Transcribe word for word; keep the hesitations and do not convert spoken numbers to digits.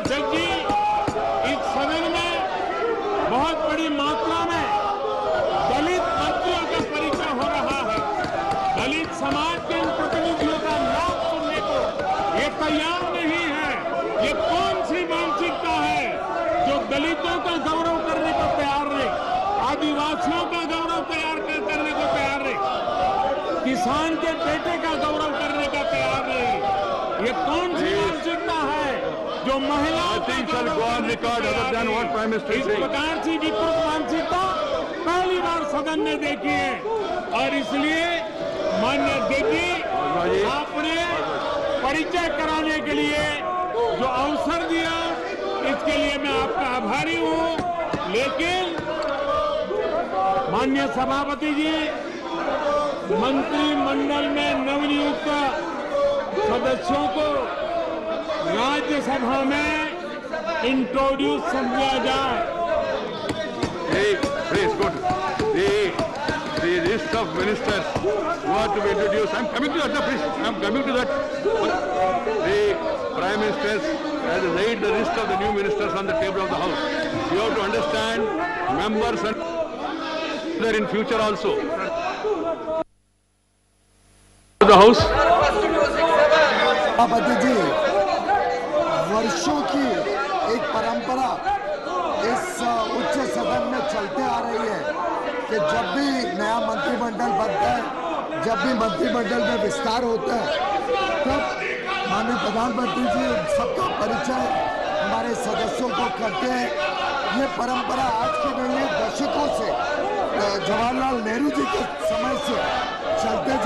अध्यक्ष जी, इस सदन में बहुत बड़ी मात्रा में दलित मंत्रियों का परिचय हो रहा है। दलित समाज के इन प्रतिनिधियों का नाम सुनने को ये तैयार नहीं है। ये कौन सी मानसिकता है जो दलितों का गौरव करने को तैयार नहीं, आदिवासियों का गौरव तैयार करने को तैयार नहीं, किसान के बेटे का गौरव करने का तैयार नहीं। ये कौन सी मानसिकता है जो महिलाओं का गौरव करने को तैयार नहीं? इस प्रकार की विकृत मानसिकता पहली बार सदन ने देखी है और इसलिए माननीय अध्यक्ष जी, आपने परिचय कराने के लिए जो अवसर दिया इसके लिए मैं आपका आभारी हूं। लेकिन माननीय सभापति जी, मंत्रिमंडल में नवनियुक्त सदस्यों को राज्यसभा में इंट्रोड्यूस समझा जाए। Hey, please go to the, the list of ministers who are to be introduced. I'm coming to that, please. I'm coming to that. The Prime Minister has laid the list of the new ministers on the table of the House. You have to understand, members and there in future also. The House. सभापति जी, वर्षों की एक परंपरा इस उच्च सदन में चलते आ रही है कि जब भी नया मंत्रिमंडल बनता है, जब भी मंत्रिमंडल में विस्तार होता है, तब माननीय प्रधानमंत्री जी सबका परिचय हमारे सदस्यों को करते हैं। ये परंपरा आज की नहीं है, दशकों से जवाहरलाल नेहरू जी के समय से चलते